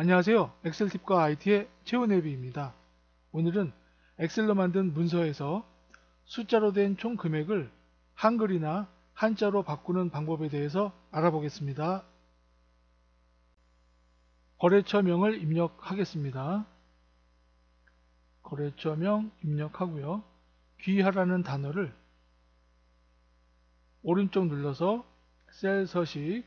안녕하세요. 엑셀팁과 IT의 최훈혜비입니다. 오늘은 엑셀로 만든 문서에서 숫자로 된 총 금액을 한글이나 한자로 바꾸는 방법에 대해서 알아보겠습니다. 거래처명을 입력하겠습니다. 거래처명 입력하고요. 귀하라는 단어를 오른쪽 눌러서 셀 서식,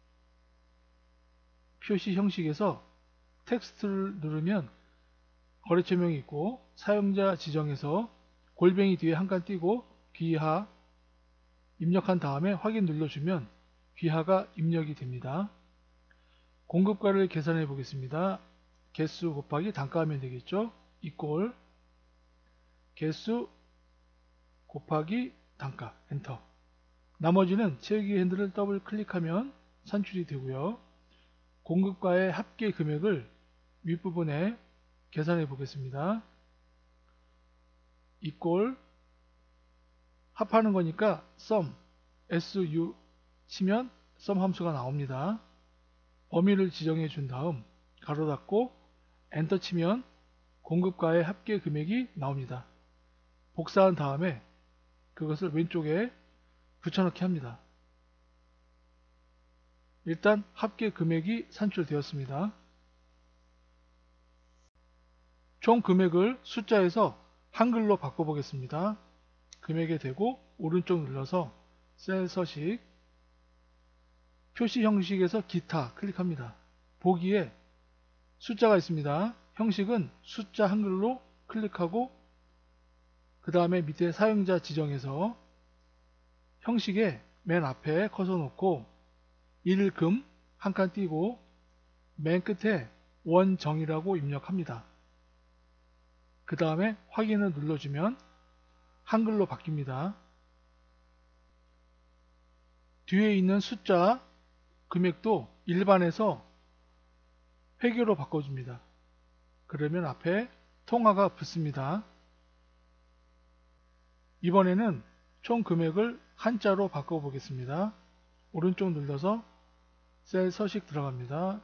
표시 형식에서 텍스트를 누르면 거래처명이 있고 사용자 지정에서 골뱅이 뒤에 한 칸 띄고 귀하 입력한 다음에 확인 눌러주면 귀하가 입력이 됩니다. 공급가를 계산해 보겠습니다. 개수 곱하기 단가하면 되겠죠. 이꼴 개수 곱하기 단가 엔터. 나머지는 채우기 핸들을 더블 클릭하면 산출이 되고요. 공급가의 합계 금액을 윗부분에 계산해 보겠습니다. 이꼴 합하는 거니까 sum su 치면 sum 함수가 나옵니다. 범위를 지정해 준 다음 가로 닫고 엔터 치면 공급가의 합계 금액이 나옵니다. 복사한 다음에 그것을 왼쪽에 붙여넣기 합니다. 일단 합계 금액이 산출되었습니다. 총 금액을 숫자에서 한글로 바꿔보겠습니다. 금액에 대고 오른쪽 눌러서 셀 서식, 표시 형식에서 기타 클릭합니다. 보기에 숫자가 있습니다. 형식은 숫자 한글로 클릭하고 그 다음에 밑에 사용자 지정에서 형식에 맨 앞에 커서 놓고 일금 한 칸 띄고 맨 끝에 원정이라고 입력합니다. 그 다음에 확인을 눌러주면 한글로 바뀝니다. 뒤에 있는 숫자 금액도 일반에서 회계로 바꿔줍니다. 그러면 앞에 통화가 붙습니다. 이번에는 총 금액을 한자로 바꿔보겠습니다. 오른쪽 눌러서 셀 서식 들어갑니다.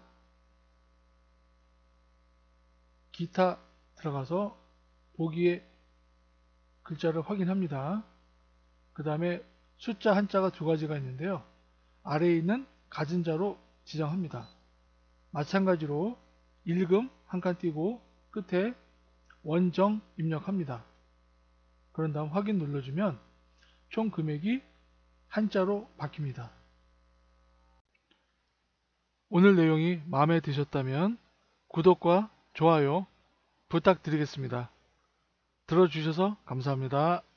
기타 들어가서 보기에 글자를 확인합니다. 그 다음에 숫자 한자가 두 가지가 있는데요. 아래에 있는 갖은 자로 지정합니다. 마찬가지로 일금 한 칸 띄고 끝에 원정 입력합니다. 그런 다음 확인 눌러주면 총 금액이 한자로 바뀝니다. 오늘 내용이 마음에 드셨다면 구독과 좋아요 부탁드리겠습니다. 들어주셔서 감사합니다.